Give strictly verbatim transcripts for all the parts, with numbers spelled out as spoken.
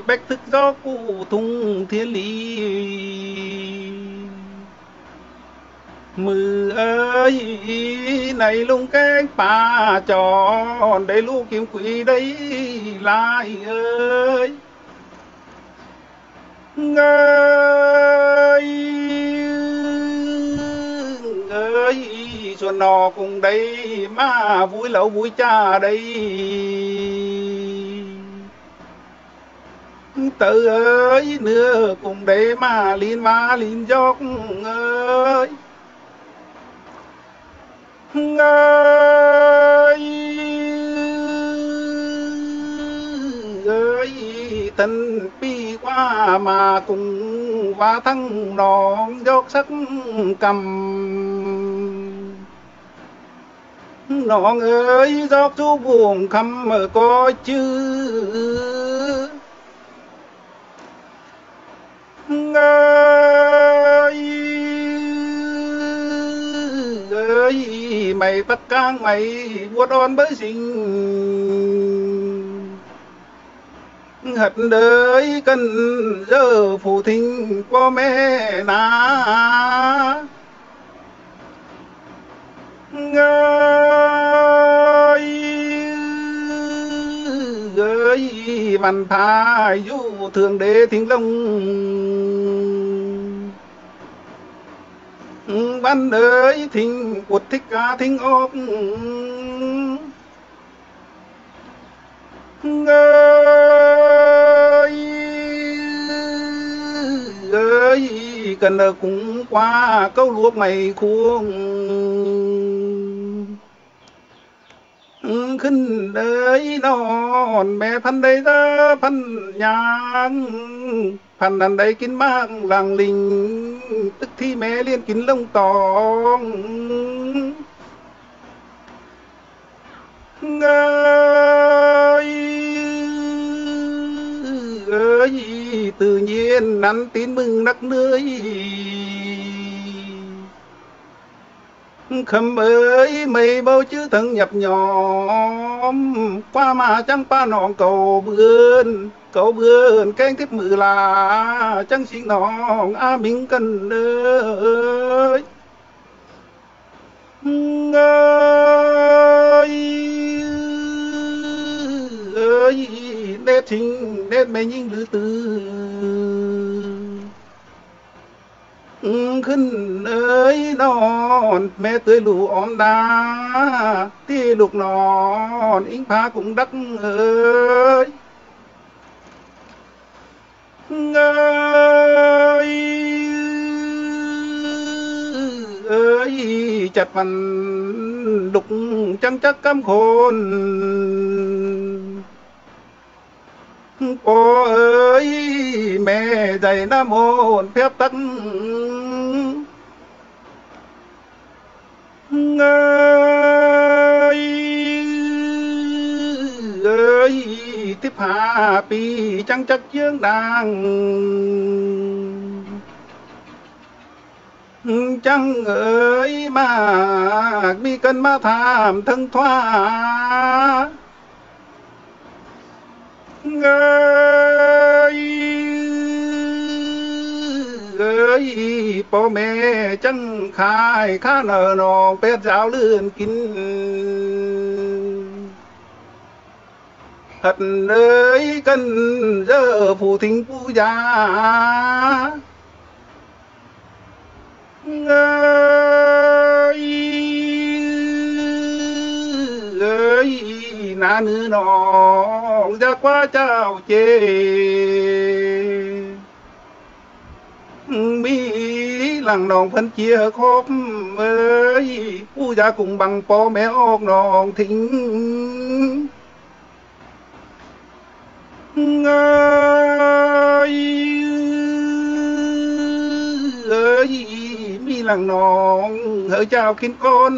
bách thức gió cụ thung thiên lý mừ ơi này lung cánh bà tròn đây lu kiếm quỷ đây lại ơi ơi ơi xuân nọ cùng đây mà vui lẩu vui cha đây tự ơi nữa cùng đây mà liên ma liên dốc ơi ơi ơi thân pi qua mà cùng và thăng đòn dốc sắc cầm nón ơi dốc chú buồn khăm mà có chứ ơi ơi mày tất cả mày buốt on bởi sinh hật đời cần giờ phụ thình có mẹ na ơi ơi văn thái du thường đế thính long văn ơi thính quật thích ca thính ốc ơi ơi cần ở cũng qua câu luộc mày khuông khinh ơi non mẹพัน đây raพัน nhangพัน đàn đây kín mang làng linh tức thi mẹ liên kín lông tòng ơi ơi tự nhiên nắn tin mừng nắc nơi khâm ơi mây bao chữ thân nhập nhóm qua mà chẳng pa nọn cầu vươn cầu vươn canh tiếp mừ là chẳng xin nọn a minh cần ơi ơi ơi nét tình nét mây nhìn lư tư khinh ơi non mẹ tươi lù ôm đá ti lục non ính phá cũng đắc ơi ơi ơi chặt phần lục trăng chắc cam khôn cô ơi mẹ dạy nam môn phép tắc ơi ơi tiếp hạ pi chẳng chắc dương đàng chẳng ơi mà bi cân ma tham thân thoa ơi ơi bố mẹ chẳng khai khá nở nòng pet giáo lươn kín thật ơi cần giờ phụ thính phu gia ơi ơi na nữ nòng ra qua chào chê mi lằng nòng phân chia khốp ơi phu gia cùng bằng po mẹ ốc nòng thính ơi ơi mi lằng nòng hỡi chào kín con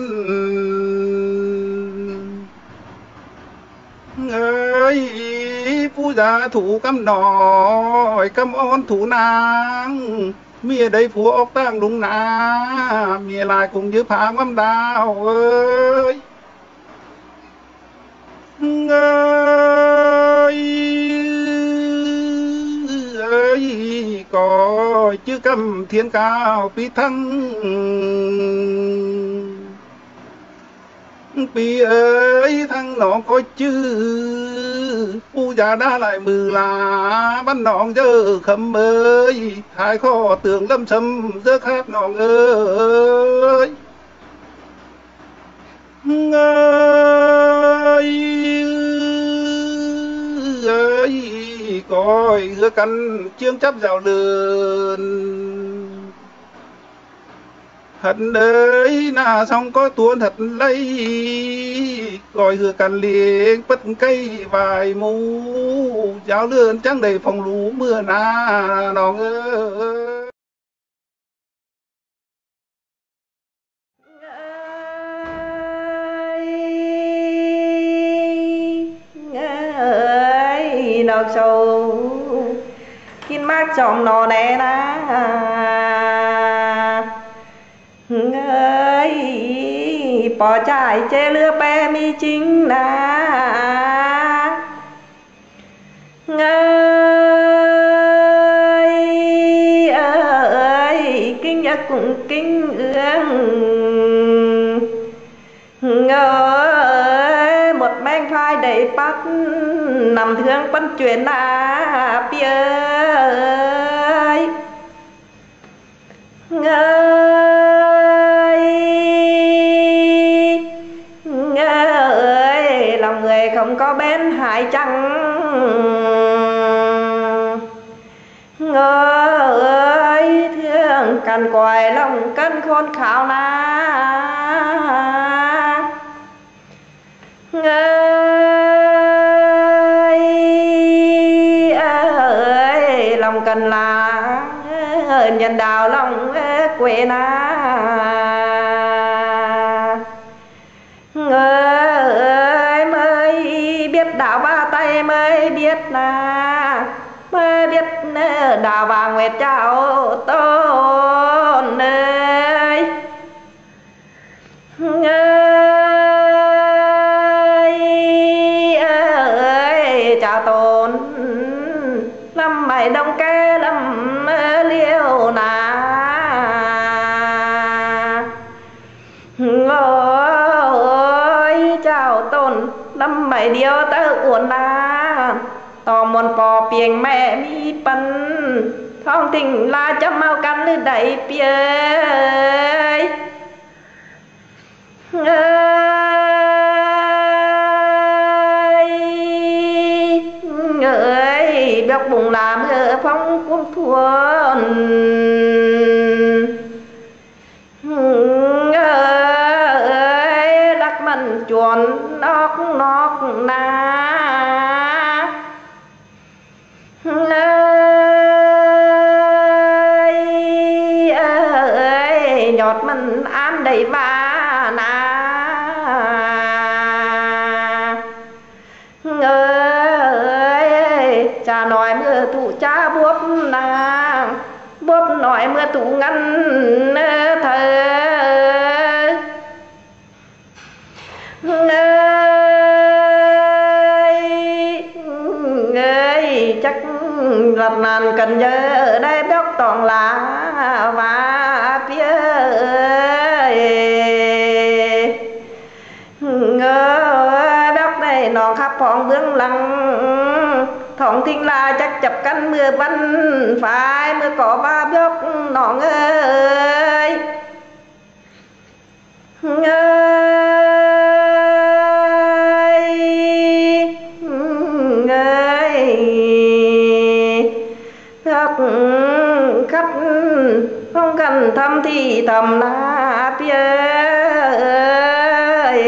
ơi phu gia thủ căm nòi căm ôn thủ nàng mía đây phú ốc tang đúng na mía lại cùng như phá ngắm đào ơi ơi chứ cầm thiên cao pi thăng pi ơi thăng nó có chữ phu già đã lại mừ là bắn nòng dơ khâm ơi hai kho tường lâm sâm dơ khát nòng ơi ơi ơi coi hứa căn chương chấp rào lườn hận ơi na xong có tuôn thật lấy coi hứa căn liền bất cây vài mũ giáo lươn trắng đầy phòng lũ mưa na nòng ơi nào sâu kín mát trong nò nè na ơi bỏ chạy chê lưa pe mi chính na ơi ơi kinh giác cũng kinh ương ơi một men phai đầy bắt nằm thương phân chuyện à pi ơi ơi ơi lòng người không có bên hại chăng ơi thương cằn còi lòng cân khôn khảo na ơi ơi lòng cần là nhân đào lòng quê na ơi mới biết đào ba tay mới biết là mới biết đào bà nguyệt chào tôn ơi ơi ơi chào tôn lâm mày đông kê lâm liêu nà ôi chào tôn lâm mày điêu tớ uốn na tò mòn bò piềng mẹ mi bắn thong tình la chấm mau cắn lên đầy pi ơi ơi ơi bóc bùng làm phong cuốn thuần ơi đắc mình chuồn nóc nóc na ơi ơi nhọt mình ăn đầy ba na ơi cha nói mưa thủ cha buốt na buốt nói mưa thủ ngăn thơ ơi chắc lật nàn cần giờ đây béo toàn lá và phía ngơ béo này nó khắp phòng bướng lăng thòng thinh là chắc chập căn mưa bắn phải mưa có ba béo nó ơi khách không cần thăm thì thầm na pi ơi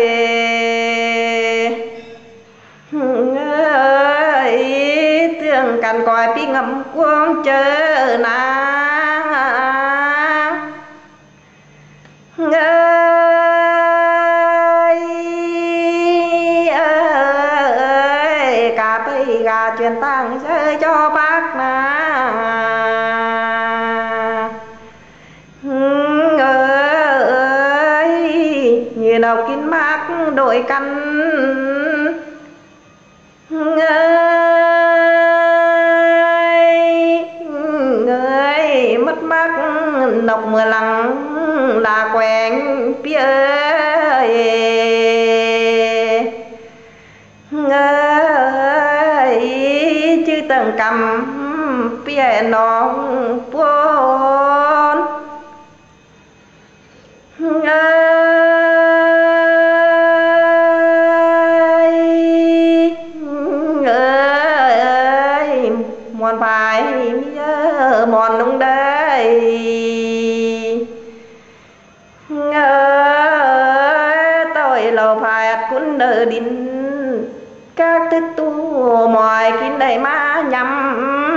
ơi tương cằn còi pi ngầm quang chờ na ơi ơi cà phê gà truyền tang chơi cho bác na nào kín mát đổi căn ơi ơi mất mát từng cầm bia nong buồn ơi ơi mòn phải nhớ mòn nung đây ơi tôi lầu phải cũng nợ đinh các thức tu mọi kín đầy má nhắm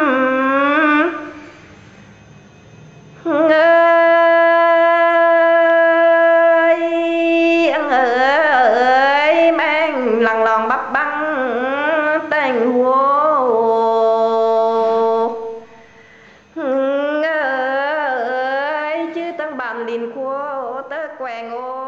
ơi ơi mang lằng lòng bắp băng tình hồ ơi chứ tăng bàn liền khô tớ què ngô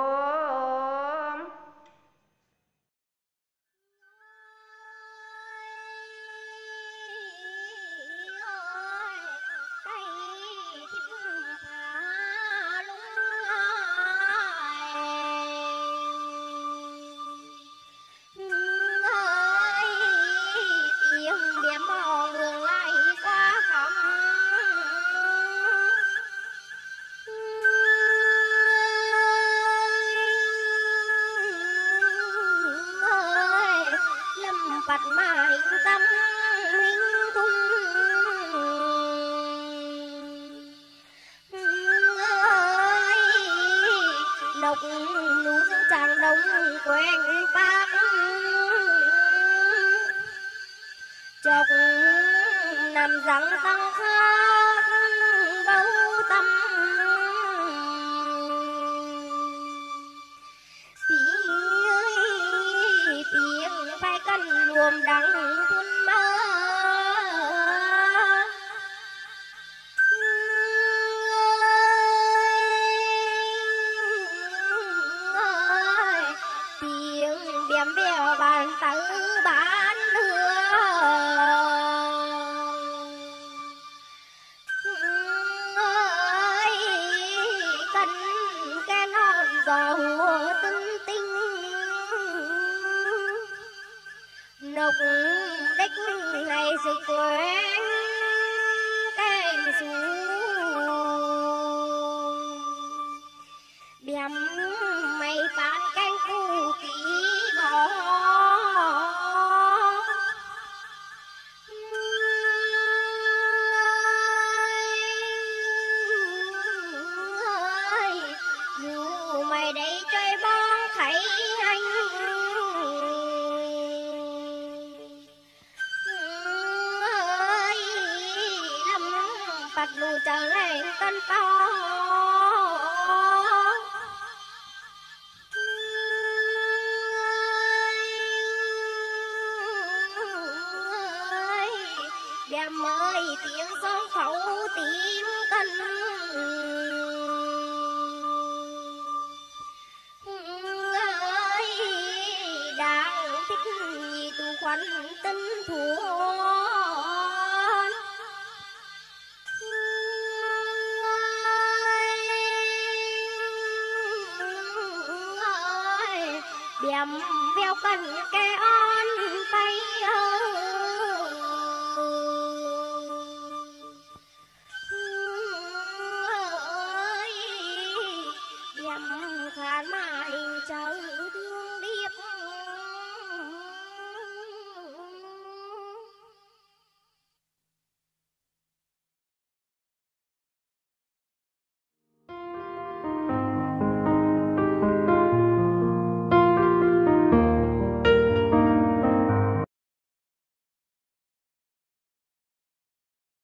bạch mai tâm minh thung ơi độc núi tràng đông quen bác chọc nằm răng tăng khát bấu tâm tiếng phải cân luồng đắng phun mơ tiếng biếm bèo bàn tứ bán hương ơi cần cái non giò hồ tinh tinh nục đích ngày sự quen cái xuống biếm mày bán canh cu kỹ bỏ dù mày đây chơi bóng thấy anh ơi lâm bạch lù trở lên tân to đem ơi tiếng gió khẩu tím cân ơi đang thích nhị tu khoăn tinh thủ đem béo cân cái on tay